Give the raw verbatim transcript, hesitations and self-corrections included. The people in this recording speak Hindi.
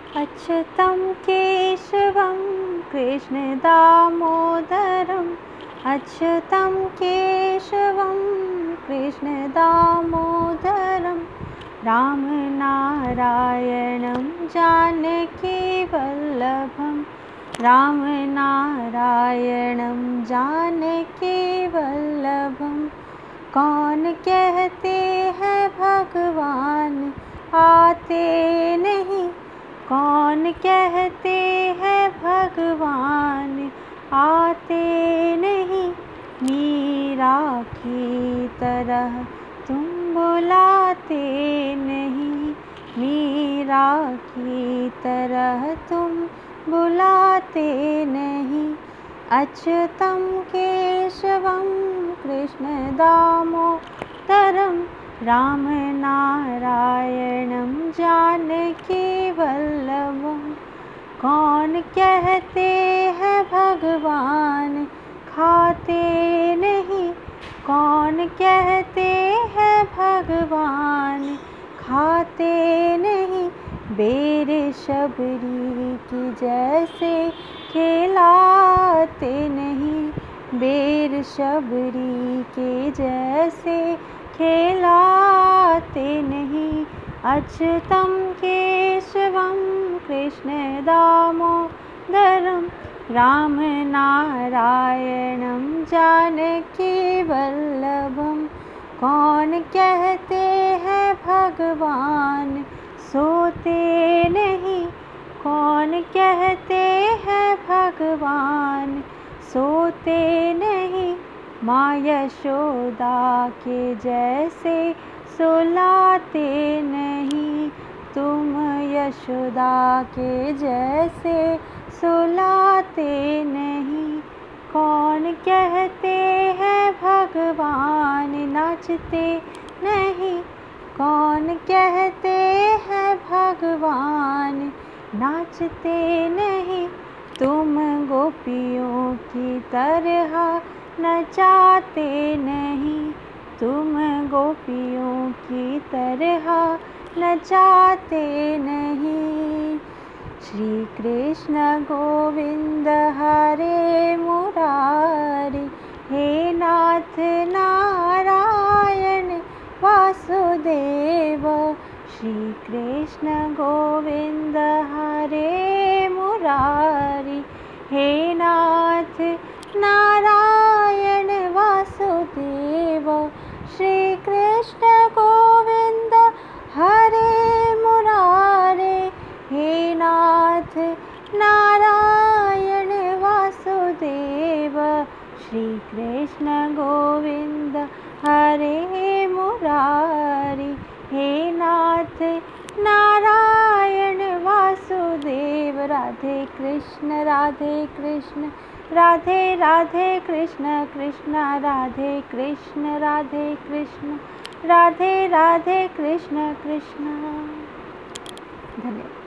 अच्युतं केशवं कृष्णदामोदरम् अच्युतं केशवं कृष्णदामोदरं रामनारायणं जानकीवल्लभं रामनारायणं जानकीवल्लभं। कौन कहते हैं भगवान आते नहीं, कौन कहते हैं भगवान आते नहीं। मीरा की तरह तुम बुलाते नहीं, मीरा की तरह तुम बुलाते नहीं। अच्युतं केशवं कृष्णदामोदरं रामनारायणं जानकीवल्लभं। कौन कहते हैं भगवान खाते नहीं, कौन कहते हैं भगवान खाते नहीं। बेर शबरी की जैसे खिलाते नहीं, बेर शबरी के जैसे खिलाते नहीं। अच्युतं केशवं कृष्णदामोदरं रामनारायणं जानकीवल्लभं। कौन कहते हैं भगवान सोते नहीं, कौन कहते हैं भगवान सोते नहीं। माँ यशोदा के जैसे सुलाते नहीं, तुम यशोदा के जैसे सुलाते नहीं। कौन कहते हैं भगवान नाचते नहीं, कौन कहते हैं भगवान नाचते नहीं। तुम गोपियों की तरह नचाते नहीं, तुम गोपियों की तरह नचाते नहीं। श्री कृष्ण गोविंद हरे मुरारी, हे नाथ नारायण वासुदेव। श्री कृष्ण गोविंद हरे मुरारी, हे नाथ नारायण वासुदेव। श्री कृष्ण गोविंद हरे मुरारे, हे नाथ नारायण वासुदेव। श्री कृष्ण गोविंद हरे मुरारी, हे नाथ नारायण वासुदेव। राधे कृष्ण राधे कृष्ण राधे राधे कृष्ण कृष्ण राधे कृष्ण राधे कृष्ण राधे राधे कृष्ण कृष्ण। धन्यवाद।